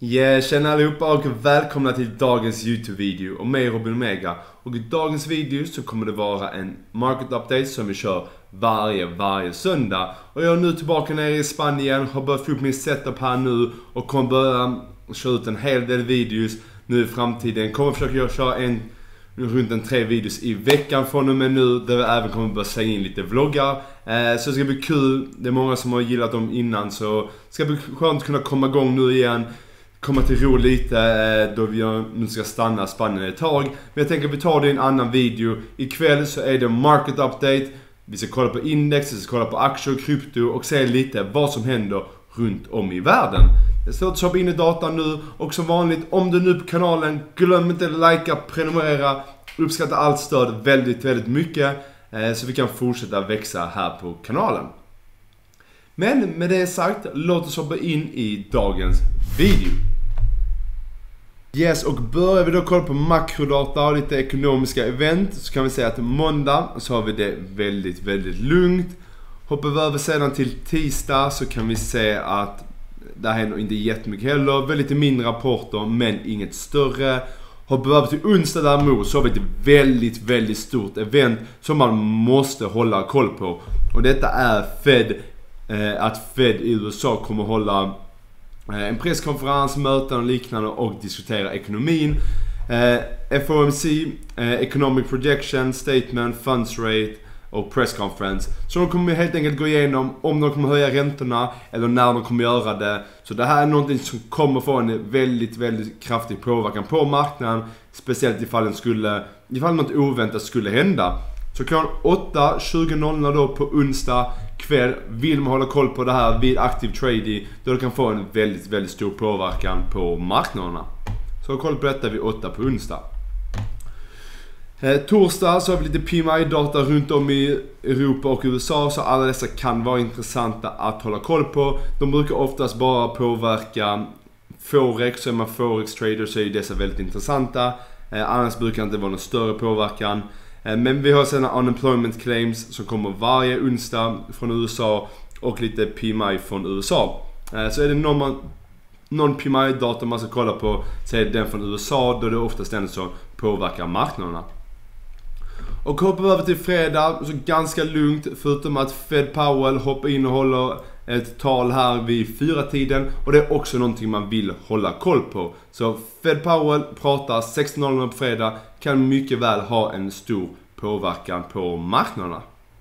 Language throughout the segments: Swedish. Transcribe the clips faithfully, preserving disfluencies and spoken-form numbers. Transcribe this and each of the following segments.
Yeah, tjena allihopa och välkomna till dagens YouTube-video och mig Robin Omega. Och i dagens video så kommer det vara en market update som vi kör varje, varje söndag. Och jag är nu tillbaka nere i Spanien, har börjat få upp min setup här nu och kommer börja köra ut en hel del videos nu i framtiden. Kommer försöka köra en, runt en tre videos i veckan från och med nu, där vi även kommer börja slänga in lite vloggar. Eh, så det ska bli kul, det är många som har gillat dem innan, så det ska bli skönt att kunna komma igång nu igen. Komma till ro lite då vi nu ska stanna Spanien ett tag. Men jag tänker att vi tar det i en annan video. Ikväll så är det market update. Vi ska kolla på index, vi ska kolla på aktier och krypto och se lite vad som händer runt om i världen. Jag står att shoppa in i datan nu och som vanligt, om du är nu på kanalen, glöm inte att likea, prenumerera. Uppskattar allt stöd väldigt, väldigt mycket så vi kan fortsätta växa här på kanalen. Men med det sagt, låt oss hoppa in i dagens video. Yes, och börjar vi då kolla på makrodata och lite ekonomiska event, så kan vi säga att måndag så har vi det väldigt, väldigt lugnt. Hoppar vi över sedan till tisdag så kan vi se att det händer inte jättemycket heller. Väldigt mindre rapporter men inget större. Hoppar vi över till onsdag däremot så har vi ett väldigt, väldigt stort event som man måste hålla koll på. Och detta är Fed, eh, att Fed i U S A kommer hålla en presskonferens, möten och liknande och diskutera ekonomin. Eh, F O M C, eh, Economic Projection, Statement, Funds Rate och Press Conference. Så de kommer helt enkelt gå igenom om de kommer höja räntorna eller när de kommer göra det. Så det här är någonting som kommer få en väldigt, väldigt kraftig påverkan på marknaden. Speciellt ifall, den skulle, ifall något oväntat skulle hända. Så klockan åtta tjugo då på onsdag kväll vill man hålla koll på det här vid aktiv trading, då det kan få en väldigt, väldigt stor påverkan på marknaderna. Så håll koll på detta vid åtta på onsdag. Eh, torsdag så har vi lite P M I-data runt om i Europa och U S A, så alla dessa kan vara intressanta att hålla koll på. De brukar oftast bara påverka Forex, så är man Forex-trader så är dessa väldigt intressanta. Eh, annars brukar det inte vara någon större påverkan. Men vi har sedan unemployment claims som kommer varje onsdag från U S A och lite P M I från U S A. Så är det någon, någon P M I-data man ska kolla på, så är det den från U S A, då det oftast den som påverkar marknaderna. Och hoppar vi över till fredag, så ganska lugnt förutom att Fed Powell hoppar in och håller ett tal här vid fyra tiden, och det är också någonting man vill hålla koll på. Så Fed Powell pratar sexton på fredag, kan mycket väl ha en stor påverkan på marknaderna.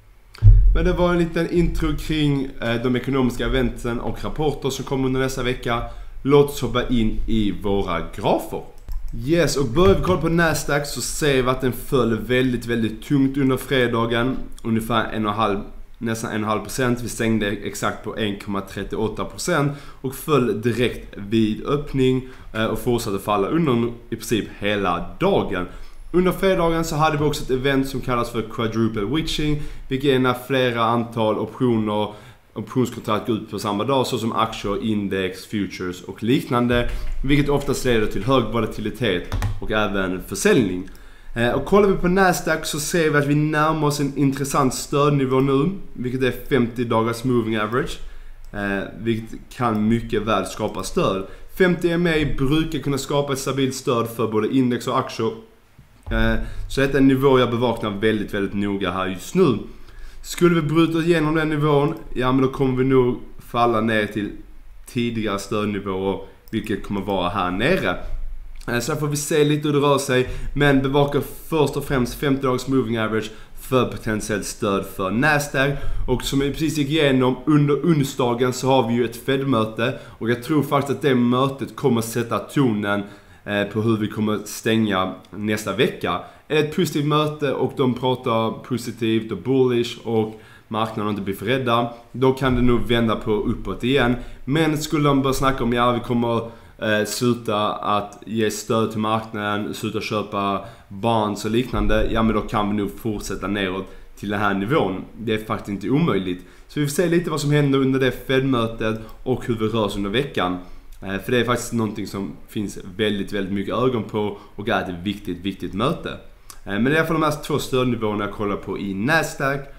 Men det var en liten intro kring eh, de ekonomiska eventen och rapporter som kommer under nästa vecka. Låt oss hoppa in i våra grafer. Yes, och börjar vi kolla på Nasdaq så ser vi att den föll väldigt, väldigt tungt under fredagen. Ungefär en och en halv nästan en komma fem procent. Vi stängde exakt på en komma trettioåtta procent och föll direkt vid öppning och fortsatte falla under i princip hela dagen. Under fredagen så hade vi också ett event som kallas för quadruple witching, vilket är när flera antal optioner optionskontrakt går ut på samma dag, såsom aktier, index, futures och liknande, vilket oftast leder till hög volatilitet och även försäljning. Eh, och kollar vi på Nasdaq så ser vi att vi närmar oss en intressant stödnivå nu, vilket är femtio dagars moving average, eh, vilket kan mycket väl skapa stöd. femtio E M A brukar kunna skapa ett stabilt stöd för både index och aktier, eh, så detta är en nivå jag bevakar väldigt, väldigt noga här just nu. Skulle vi bryta igenom den nivån, ja men då kommer vi nog falla ner till tidigare stödnivåer, vilket kommer vara här nere. Så här får vi se lite hur det rör sig, men bevakar först och främst femtio dagars moving average för potentiellt stöd för Nasdaq. Och som vi precis gick igenom, under onsdagen så har vi ju ett Fed-möte, och jag tror faktiskt att det mötet kommer sätta tonen på hur vi kommer stänga nästa vecka. Ett positivt möte och de pratar positivt och bullish och marknaden inte blir för rädda, då kan det nog vända på uppåt igen. Men skulle de börja snacka om ja vi kommer eh, sluta att ge stöd till marknaden, sluta köpa bonds och liknande, ja men då kan vi nog fortsätta neråt till den här nivån. Det är faktiskt inte omöjligt. Så vi får se lite vad som händer under det Fed-mötet och hur vi rör oss under veckan. För det är faktiskt någonting som finns väldigt, väldigt mycket ögon på och är ett viktigt, viktigt möte. Men det är i alla fall de här två stödnivåerna jag kollar på i Nasdaq.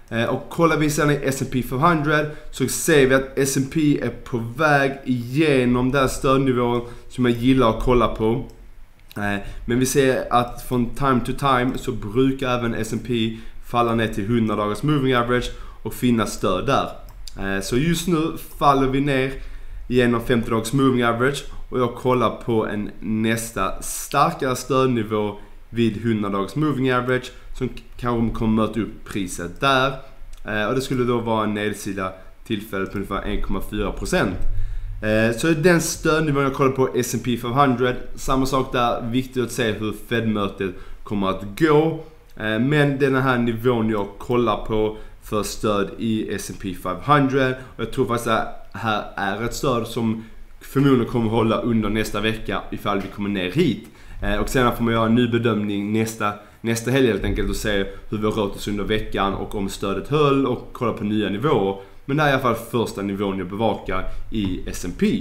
Och kollar vi sedan i S and P femhundra så ser vi att S and P är på väg igenom den stödnivån som jag gillar att kolla på. Men vi ser att från time to time så brukar även S and P falla ner till hundra dagars moving average och finna stöd där. Så just nu faller vi ner genom femtio dagars moving average och jag kollar på en nästa starkare stödnivå vid hundra dagars moving average som kanske kommer möta upp priset där. Och det skulle då vara en nedsida tillfället på ungefär en komma fyra procent. Så den stödnivån jag kollar på S and P femhundra, samma sak där, viktigt att se hur Fed-mötet kommer att gå. Men den här nivån jag kollar på för stöd i S and P femhundra, och jag tror faktiskt att här är ett stöd som förmodligen kommer hålla under nästa vecka ifall vi kommer ner hit. Och sen får man göra en ny bedömning nästa, nästa helg helt enkelt och se hur vi har rört oss under veckan och om stödet höll och kolla på nya nivåer. Men det är i alla fall första nivån jag bevakar i S and P.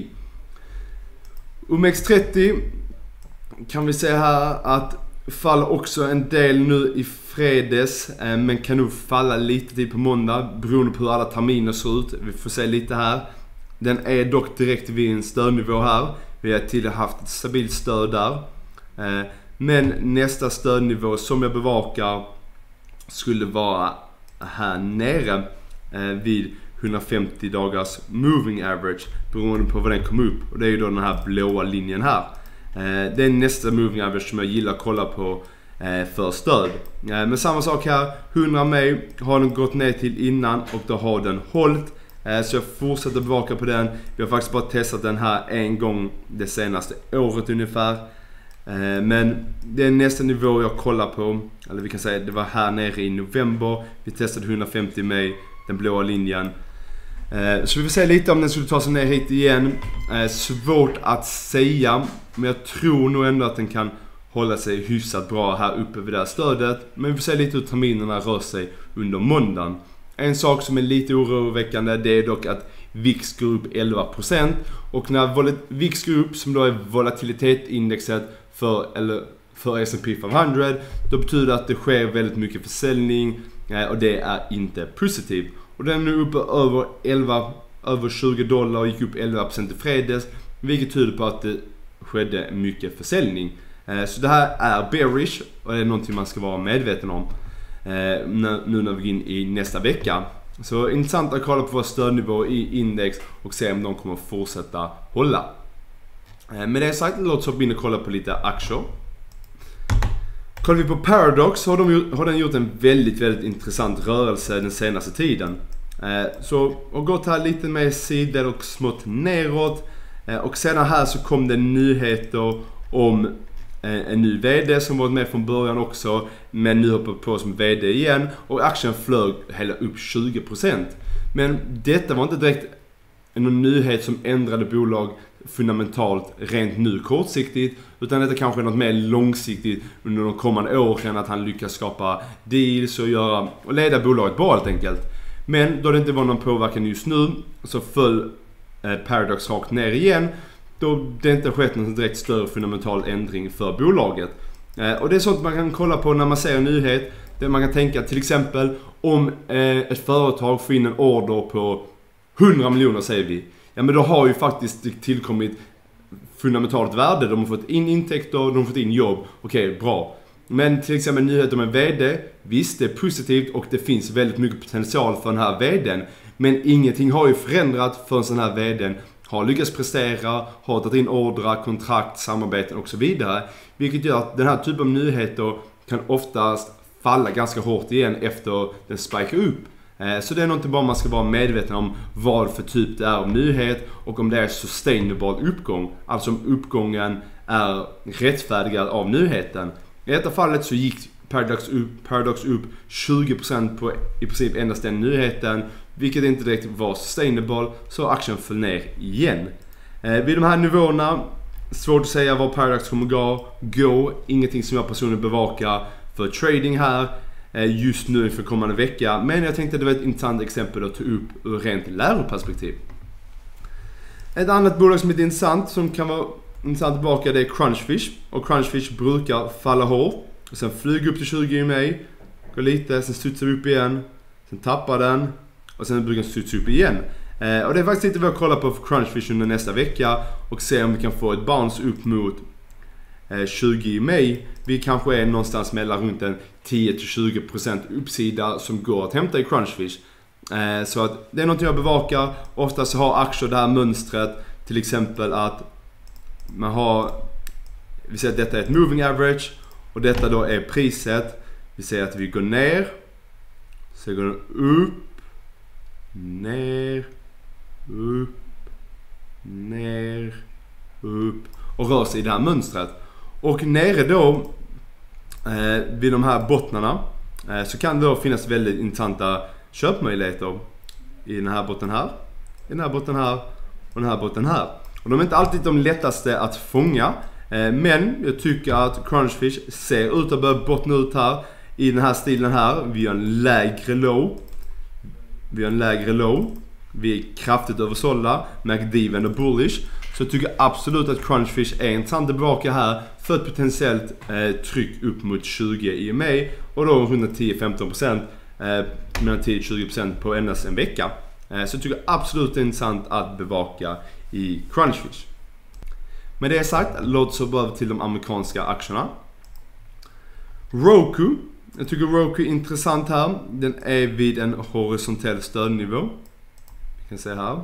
O M X trettio kan vi se här att faller också en del nu i fredags, men kan nog falla lite till på måndag beroende på hur alla terminer ser ut. Vi får se lite här. Den är dock direkt vid en stödnivå här. Vi har tidigare haft ett stabilt stöd där. Men nästa stödnivå som jag bevakar skulle vara här nere vid hundrafemtio dagars moving average beroende på vad den kom upp. Och det är ju då den här blåa linjen här. Det är nästa moving average som jag gillar att kolla på för stöd. Men samma sak här, hundra mig har den gått ner till innan och då har den hållit. Så jag fortsätter bevaka på den. Vi har faktiskt bara testat den här en gång det senaste året ungefär. Men det är nästa nivå jag kollar på. Eller vi kan säga att det var här nere i november. Vi testade hundrafemtio mig, den blåa linjen. Så vi får se lite om den skulle ta sig ner hit igen. Svårt att säga, men jag tror nog ändå att den kan hålla sig hyfsat bra här uppe vid det här stödet. Men vi får se lite hur terminerna rör sig under måndagen. En sak som är lite oroväckande, det är dock att V I X går upp elva procent. Och när V I X går upp, som då är volatilitetsindexet för, eller för S and P femhundra, då betyder det att det sker väldigt mycket försäljning och det är inte positivt. Och den är nu uppe över elva, över tjugo dollar och gick upp elva procent i fredags, vilket tyder på att det skedde mycket försäljning. Så det här är bearish och det är någonting man ska vara medveten om nu när vi går in i nästa vecka. Så intressant att kolla på vår stödnivå i index och se om de kommer att fortsätta hålla. Med det sagt, låt oss hoppa in och kolla på lite aktier. Kollar vi på Paradox så har, de, har den gjort en väldigt, väldigt intressant rörelse den senaste tiden. Så har gått här lite mer sidor och smått neråt. Och sedan här så kom det nyheter om en ny vd som varit med från början också, men nu hoppar på som vd igen och aktien flög hela upp tjugo procent. Men detta var inte direkt en nyhet som ändrade bolag fundamentalt rent nu kortsiktigt, utan detta kanske är något mer långsiktigt under de kommande åren, att han lyckas skapa deals och, göra, och leda bolaget bra helt enkelt. Men då det inte var någon påverkan just nu så föll eh, Paradox rakt ner igen, då det inte skett någon direkt större fundamental ändring för bolaget. Eh, och det är sånt man kan kolla på när man ser en nyhet. Där man kan tänka till exempel om eh, ett företag får in en order på hundra miljoner säger vi. Ja, men då har ju faktiskt tillkommit fundamentalt värde. De har fått in intäkter, de har fått in jobb. Okej, bra. Men till exempel nyhet om en vd. Visst, det är positivt och det finns väldigt mycket potential för den här vdn. Men ingenting har ju förändrat för en sån här vdn har lyckats prestera, har tagit in ordrar, kontrakt, samarbeten och så vidare. Vilket gör att den här typen av nyheter kan oftast falla ganska hårt igen efter den spikar upp. Så det är nog inte bara man ska vara medveten om vad för typ det är av nyhet och om det är sustainable uppgång. Alltså om uppgången är rättfärdigad av nyheten. I detta fallet så gick Paradox upp, Paradox upp tjugo procent på i princip endast den nyheten. Vilket inte direkt var sustainable, så aktien föll ner igen. Eh, vid de här nivåerna, svårt att säga var Paradox kommer gå. gå. Ingenting som jag personligen bevakar för trading här eh, just nu för kommande vecka. Men jag tänkte att det var ett intressant exempel att ta upp ur rent läroperspektiv. Ett annat bolag som är intressant, som kan vara intressant tillbaka, det är Crunchfish. Och Crunchfish brukar falla hårt. Och sen flyger upp till tjugo i mig. Går lite, sen studsar upp igen. sen tappar den och sen brukar den studsa upp igen. Eh, och det är faktiskt lite vad jag kollar på för Crunchfish under nästa vecka och se om vi kan få ett bounce upp mot eh, tjugo maj. Vi kanske är någonstans mellan runt en tio till tjugo procent uppsida som går att hämta i Crunchfish. Eh, så att det är något jag bevakar. Ofta så har aktier det här mönstret, till exempel att man har, vi säger att detta är ett moving average och detta då är priset. Vi säger att vi går ner, så går den upp, ner, upp, ner, upp och rör sig i det här mönstret. Och nere då eh, vid de här bottnarna eh, så kan det då finnas väldigt intressanta köpmöjligheter i den här botten här, i den här botten här och den här botten här. Och de är inte alltid de lättaste att fånga, eh, men jag tycker att Crunchfish ser ut att börja bottna ut här i den här stilen här. Vi har en lägre low, vi har en lägre low, vi är kraftigt översålda, M A C D vänder bullish. Så jag tycker absolut att Crunchfish är intressant att bevaka här för ett potentiellt eh, tryck upp mot tjugo i maj och då runt tio till femton procent, eh, mellan tio till tjugo procent på endast en vecka. Eh, så jag tycker absolut det är intressant att bevaka i Crunchfish. Med det sagt, låt oss gå över till de amerikanska aktierna. Roku, jag tycker Roku är intressant här. Den är vid en horisontell stödnivå. Vi kan se här.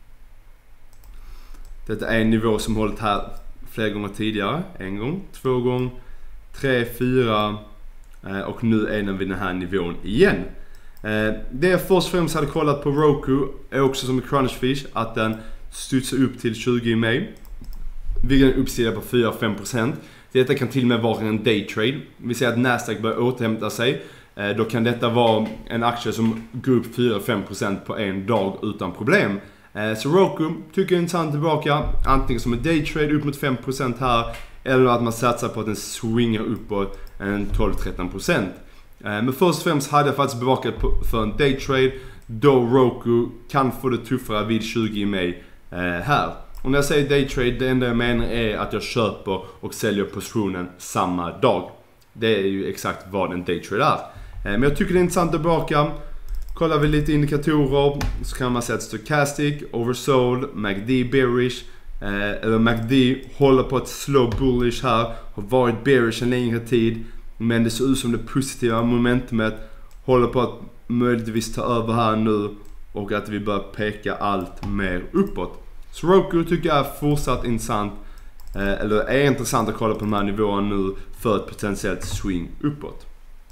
Detta är en nivå som hållit här flera gånger tidigare. En gång, två gånger, tre, fyra och nu är den vid den här nivån igen. Det jag först och främst hade kollat på Roku är också som i Crunchfish att den studsar upp till tjugo i maj. Vilket är en uppsida på fyra till fem procent. Detta kan till och med vara en daytrade. Vi ser att Nasdaq börjar återhämta sig. Då kan detta vara en aktie som går upp fyra till fem procent på en dag utan problem. Så Roku tycker jag är intressant tillbaka. Antingen som en daytrade upp mot fem procent här. Eller att man satsar på att den swingar uppåt en tolv till tretton procent. Men först och främst hade jag faktiskt bevakat för en daytrade. Då Roku kan få det tuffare vid tjugo i maj här. Och när jag säger daytrade, det enda jag menar är att jag köper och säljer positionen samma dag. Det är ju exakt vad en daytrade är. Men jag tycker det är intressant att bevaka. Kollar vi lite indikatorer så kan man se att stochastic, oversold, M A C D bearish. Eller M A C D håller på ett slow bullish här. Har varit bearish en längre tid. Men det ser ut som det positiva momentumet håller på att möjligtvis ta över här nu. Och att vi börjar peka allt mer uppåt. Så Roku tycker jag är fortsatt intressant. Eller är intressant att kolla på de här nivåerna nu för ett potentiellt swing uppåt.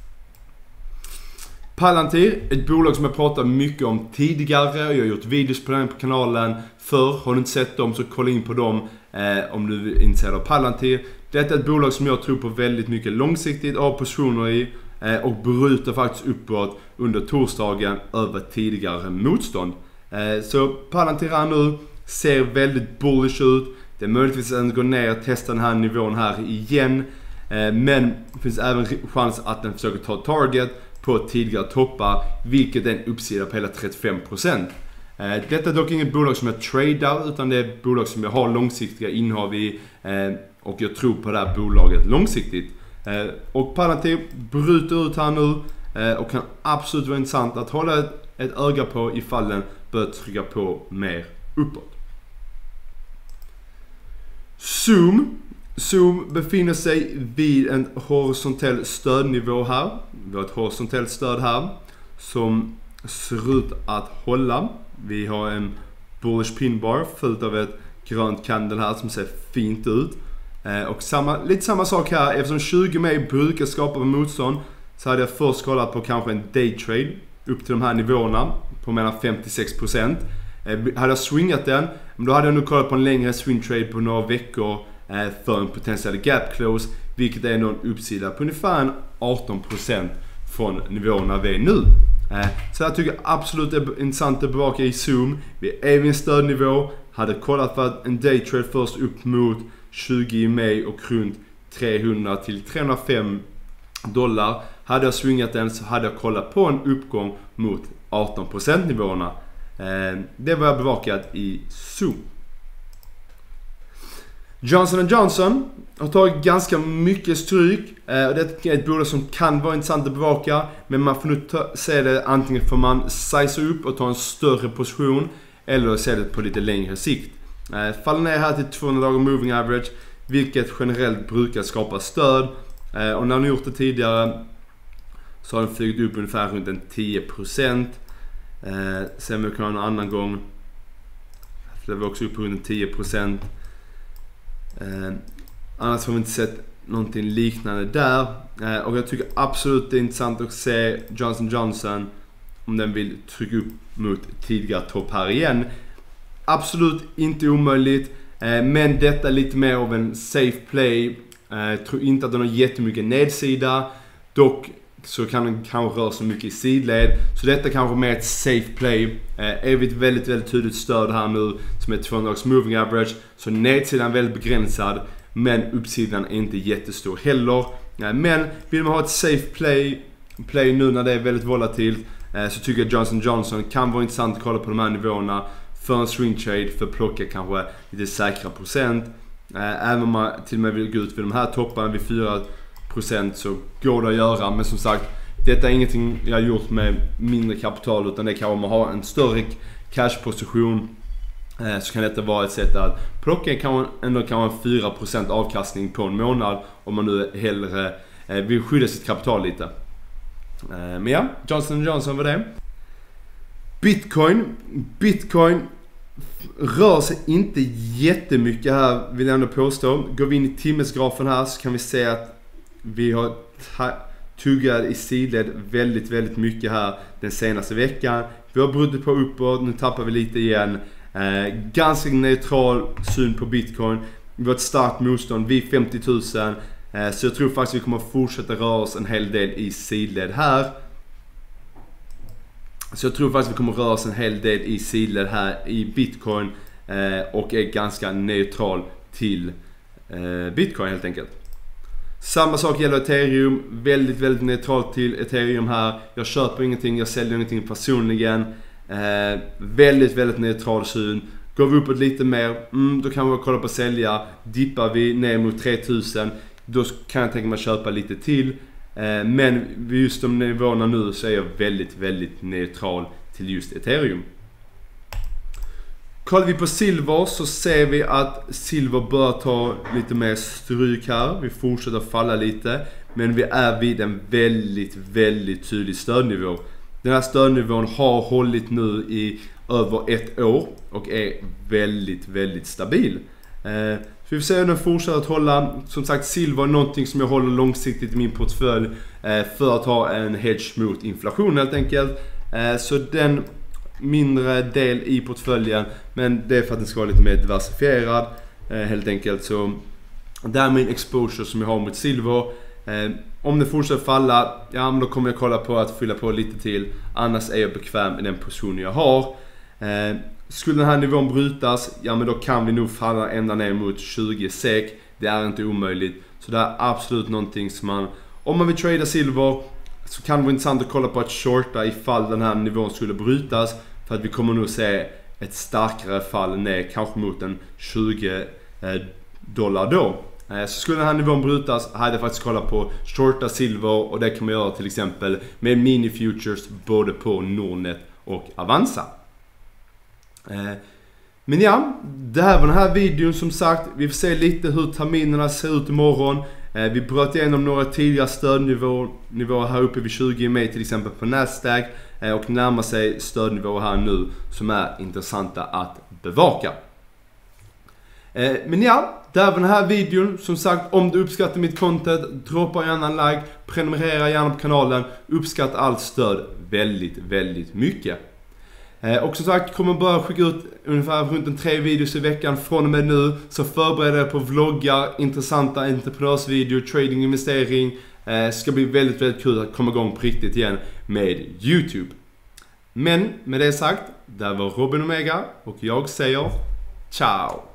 Palantir, ett bolag som jag pratat mycket om tidigare. Jag har gjort videos på den på kanalen förr. Har du inte sett dem så kolla in på dem eh, om du är intresserad av Palantir. Detta är ett bolag som jag tror på väldigt mycket långsiktigt av positioner i. Eh, och bryter faktiskt uppåt under torsdagen över tidigare motstånd. Eh, så Palantir här nu ser väldigt bullish ut. Det är möjligtvis att den går ner och testa den här nivån här igen. Eh, men det finns även chans att den försöker ta target på tidigare toppar, vilket är en uppsida på hela trettiofem procent. Eh, detta är dock inget bolag som jag tradar, utan det är ett bolag som jag har långsiktiga innehav i eh, och jag tror på det här bolaget långsiktigt. Eh, och Palantir bryter ut här nu eh, och kan absolut vara intressant att hålla ett, ett öga på ifall den börjar trycka på mer uppåt. Zoom. Zoom befinner sig vid en horisontell stödnivå här. Vi har ett horisontellt stöd här som ser ut att hålla. Vi har en bullish pin bar följt av ett grönt candle här som ser fint ut. Eh, och samma, lite samma sak här, eftersom tjugo maj brukar skapa motstånd så hade jag först kollat på kanske en daytrade upp till de här nivåerna på mellan fem till sex procent. Eh, hade jag swingat den, men då hade jag nog kollat på en längre swing trade på några veckor för en potentiell gap close, vilket är någon uppsida på ungefär arton procent från nivåerna vi är nu. Så jag tycker absolut det är intressant att bevaka i Zoom. Vi är vid en stödnivå, hade kollat för en daytrade först upp mot tjugo i maj och runt trehundra till trehundrafem dollar. Hade jag swingat den så hade jag kollat på en uppgång mot arton procent nivåerna. Det var jag bevakat i Zoom. Johnson and Johnson, har tagit ganska mycket stryk. Eh, det är ett bolag som kan vara intressant att bevaka. Men man får nu ta, se det antingen får man size upp och ta en större position. Eller se det på lite längre sikt. Eh, faller ner här till tvåhundra dagar moving average. Vilket generellt brukar skapa stöd. Eh, och när den gjort det tidigare så har den flugit upp ungefär runt en tio procent. Eh, sen vi kan ha en annan gång. Det var också upp runt tio procent. Eh, annars har vi inte sett någonting liknande där. Eh, och jag tycker absolut det är intressant att se Johnson and Johnson om den vill trycka upp mot tidigare topp här igen. Absolut inte omöjligt. Eh, men detta är lite mer av en safe play. Jag eh, tror inte att den har jättemycket nedsida. Dock så kan den kanske röra så mycket i sidled. Så detta kanske mer ett safe play. Eh, är vi ett väldigt, väldigt tydligt stöd här nu som är tvåhundra dagars moving average. Så nedsidan är väldigt begränsad. Men uppsidan är inte jättestor heller. Eh, men vill man ha ett safe play, play nu när det är väldigt volatilt. Eh, så tycker jag Johnson and Johnson kan vara intressant att kolla på de här nivåerna. För en swing trade, för att plocka kanske lite säkra procent. Eh, även om man till och med vill gå ut vid de här topparna vid fyra procent så går det att göra. Men som sagt, detta är ingenting jag har gjort med mindre kapital, utan det kan om man har en större cashposition eh, så kan detta vara ett sätt att plocka kan ändå kan vara fyra procent avkastning på en månad om man nu hellre eh, vill skydda sitt kapital lite. Eh, men ja, Johnson and Johnson var det. Bitcoin. Bitcoin rör sig inte jättemycket här, vill jag ändå påstå. Går vi in i timmesgrafen här så kan vi se att vi har tuggat i sidled väldigt, väldigt mycket här den senaste veckan. Vi har brutit på uppåt, nu tappar vi lite igen. Eh, ganska neutral syn på Bitcoin. Vi har ett starkt motstånd vid femtio tusen. Eh, så jag tror faktiskt vi kommer att fortsätta röra oss en hel del i sidled här. Så jag tror faktiskt vi kommer att röra oss en hel del i sidled här i Bitcoin. Eh, och är ganska neutral till eh, Bitcoin helt enkelt. Samma sak gäller Ethereum. Väldigt, väldigt neutralt till Ethereum här. Jag köper ingenting, jag säljer ingenting personligen. Eh, väldigt, väldigt neutral syn. Går vi uppåt lite mer, mm, då kan vi kolla på att sälja. Dippar vi ner mot tre tusen, då kan jag tänka mig att köpa lite till. Eh, men vid just de nivåerna nu så är jag väldigt, väldigt neutral till just Ethereum. Kollar vi på silver så ser vi att silver bör ta lite mer stryk här. Vi fortsätter falla lite. Men vi är vid en väldigt, väldigt tydlig stödnivå. Den här stödnivån har hållit nu i över ett år. Och är väldigt, väldigt stabil. Eh, så vi får se om den fortsätter att hålla. Som sagt, silver är någonting som jag håller långsiktigt i min portfölj. Eh, för att ha en hedge mot inflation helt enkelt. Eh, så den mindre del i portföljen, men det är för att den ska vara lite mer diversifierad eh, helt enkelt. Så det är min exposure som jag har mot silver. Eh, om det fortsätter falla, ja men då kommer jag kolla på att fylla på lite till. Annars är jag bekväm i den positionen jag har. Eh, skulle den här nivån brytas, ja men då kan vi nog falla ända ner mot tjugo sek. Det är inte omöjligt. Så det är absolut någonting som man, om man vill trada silver, så kan det vara intressant att kolla på att shorta ifall den här nivån skulle brytas. För att vi kommer nog se ett starkare fall ner, kanske mot en tjugo dollar då. Så skulle den här nivån brytas, hade jag faktiskt kollat på shorta silver. Och det kan man göra till exempel med mini futures både på Nordnet och Avanza. Men ja, det här var den här videon som sagt. Vi får se lite hur terminerna ser ut imorgon. Vi bröt igenom några tidiga stödnivåer här uppe vid tjugo i maj till exempel på Nasdaq. Och närmar sig stödnivåer här nu som är intressanta att bevaka. Men ja, det här var den här videon. Som sagt, om du uppskattar mitt content, droppa gärna en like, prenumerera gärna på kanalen. Uppskatta allt stöd väldigt, väldigt mycket. Och som sagt, kommer börja skicka ut ungefär runt en tre videos i veckan från och med nu. Så förbered er på vloggar, intressanta entreprenörsvideo, trading, investering. Det ska bli väldigt, väldigt kul att komma igång på riktigt igen med YouTube. Men med det sagt, där var Robin Omega och jag säger ciao!